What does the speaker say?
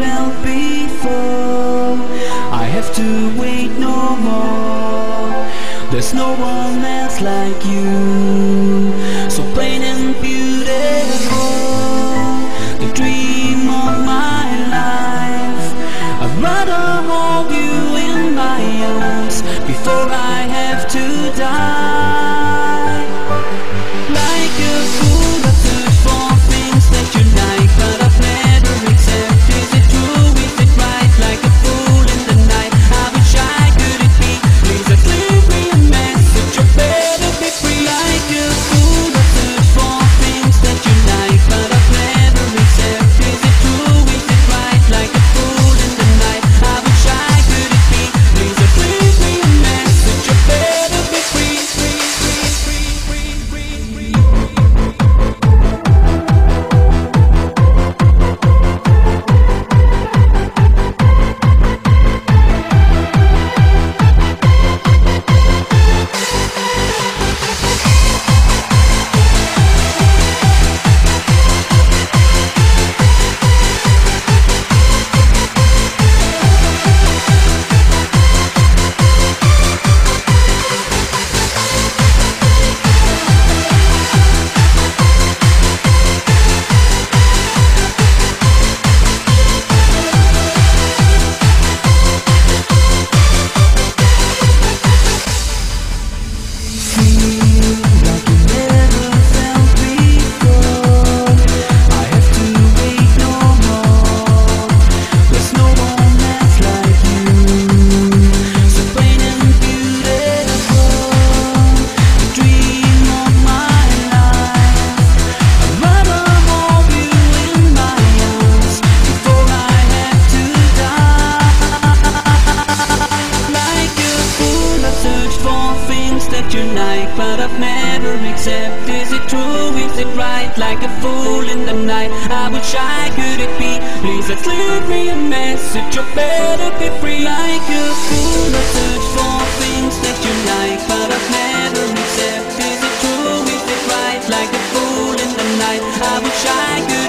felt before. I have to wait no more. There's no one else like you, so plain and beautiful, the dream of my life. I'd rather hold you in my arms before I have to die. Like a fool I search for things that you like, but I've never accepted. Is it true? Is it right? Like a fool in the night, I wish I could it be. Please leave me a message, you better be free. Like a fool I search for things that you like, but I've never accepted. Is it true? Is it right? Like a fool in the night, I wish I could it be. Please leave me a message, you better be free, free, free, free, free, free, free. But I've never accepted. Is it true? Is it right? Like a fool in the night, I wish I could it be. Please leave me a message, you better be free. Like a fool I search for things that you like, but I've never accepted. Is it true? Is it right? Like a fool in the night, I wish I could